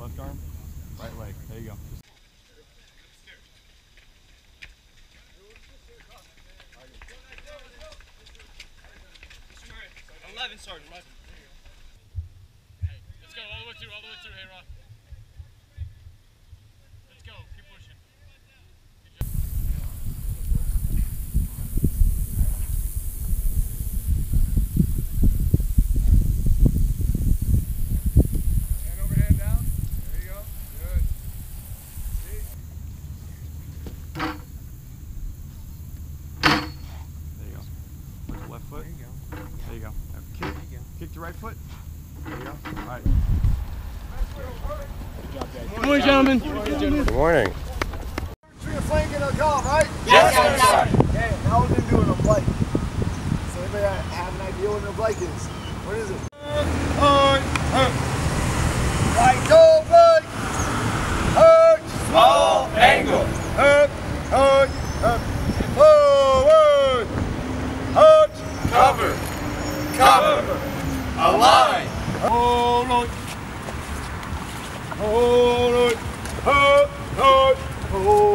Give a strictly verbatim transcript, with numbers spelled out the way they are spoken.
left arm, right leg. There you go. eleven, Sergeant. eleven. Let's go all the way through, all the way through, hey Rock. Let's go, keep pushing. Hand over, hand down. There you go. Good. See? There you go. With the left foot. There you go. There you go. Kick. There you go. Kick the right foot. There you go. All right. Good job, guys. Good morning, gentlemen. Good morning, gentlemen. Good morning. Shoot your flank in a golf, right? Yes, sir. Okay, now we're going to do an oblique. Does anybody have an idea what an oblique is? What is it? Right, go, oblique! Hurt! Small angle. Hurt! Hurt! Hurt! Forward! Hurt! Cover. Cover. Align. Hold on! Hold on! Hurt! Hurt! Hold